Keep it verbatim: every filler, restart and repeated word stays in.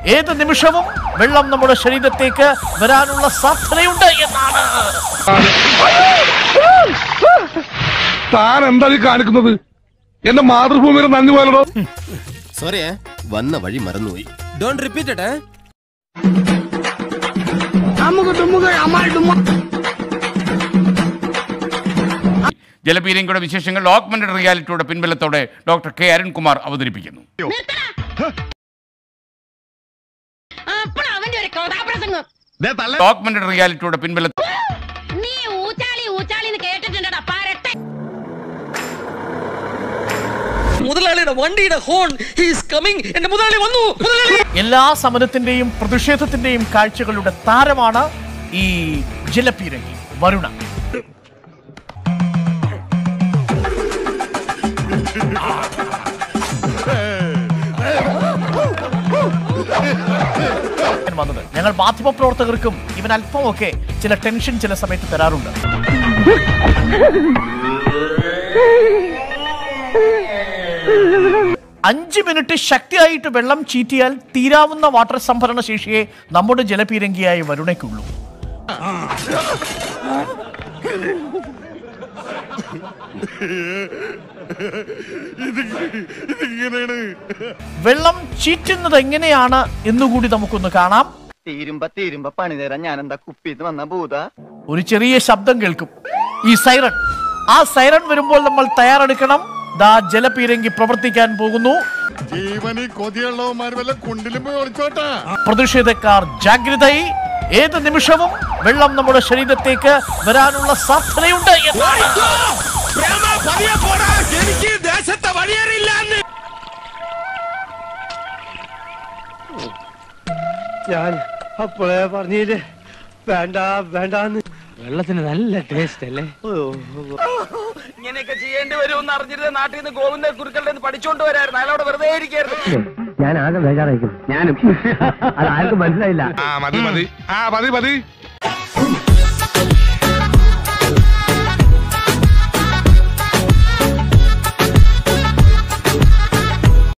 ഏത് നിമിഷവും വെള്ളം നമ്മുടെ ശരീരത്തേക്ക് വരാനുള്ള സാധ്യതയുണ്ട് എന്നാണ്. താൻ എന്താ കാണിക്കുന്നത്? എന്റെ മാതൃഭൂമിയുടെ നന്ദി പോലോ. സോറി, വന്ന വഴി മറന്നുപോയി. Don't repeat it. ജലപീരങ്കിയുടെ വിശേഷങ്ങൾ ഓഗ്മെന്റഡ് റിയാലിറ്റിയുടെ പിൻബലത്തോടെ ഡോക്ടർ കെ അരുൺകുമാർ അവതരിപ്പിക്കുന്നു. ഓഗ്മെന്റഡ് റിയാലിറ്റിയുടെ പിൻബലത്തോടെ മുതലാളിയുടെ വണ്ടിയുടെ ഹോൺ ഹീസ് കമ്മിങ്. എന്റെ മുതലാളി വന്നു. എല്ലാ സമരത്തിന്റെയും പ്രതിഷേധത്തിന്റെയും കാഴ്ചകളുടെ താരമാണ് ഈ ജലപീരങ്കി വരുണ. വന്നത് ഞങ്ങൾ മാധ്യമപ്രവർത്തകർക്കും ഇവൻ അല്പമൊക്കെ ചില ടെൻഷൻ ചില സമയത്ത് തരാറുണ്ട്. അഞ്ച് മിനിറ്റ് ശക്തിയായിട്ട് വെള്ളം ചീറ്റിയാൽ തീരാവുന്ന വാട്ടർ സംഭരണ ശേഷിയെ നമ്മുടെ ജലപീരങ്കിയായ വരുണയ്ക്കുള്ളൂ. വെള്ളം ചീറ്റുന്നത് എങ്ങനെയാണ് എന്നുകൂടി നമുക്കൊന്ന് കാണാം. തീരുമ്പ തീരുമ്പ പണി തരാൻ ഞാൻ എന്താ കുപ്പിന്ന് വന്ന ഭൂത. ഒരു ചെറിയ ശബ്ദം കേൾക്കും, ഈ സൈറൺ. ആ സൈറൺ വരുമ്പോൾ നമ്മൾ തയ്യാറെടുക്കണം. ദാ ജലപീരങ്കി പ്രവർത്തിക്കാൻ പോകുന്നു. പ്രതിഷേധക്കാർ ജാഗ്രതയായി. ഏത് നിമിഷവും വെള്ളം നമ്മുടെ ശരീരത്തേക്ക് വരാനുള്ള സാധ്യതയുണ്ട്. ഞാൻ അപ്പോഴേ പറഞ്ഞില്ലേ വേണ്ട വേണ്ടാന്ന്. വെള്ളത്തിന് നല്ല ടേസ്റ്റ് അല്ലേ? ഇങ്ങനെയൊക്കെ ചെയ്യേണ്ടി വരുമെന്ന് അറിഞ്ഞിരുന്ന നാട്ടിൽ നിന്ന് ഗോവിന്ദ കുരുക്കളുടെ പഠിച്ചോണ്ട് വരായിരുന്നു. അയാളോട് വെറുതെ ഇരിക്കായിരുന്നു. ഞാൻ ആകെ ബേജാറായിരിക്കും. ഞാനും അത് ആർക്കും മനസ്സിലായില്ല. ആ മതി മതി ആ മതി മതി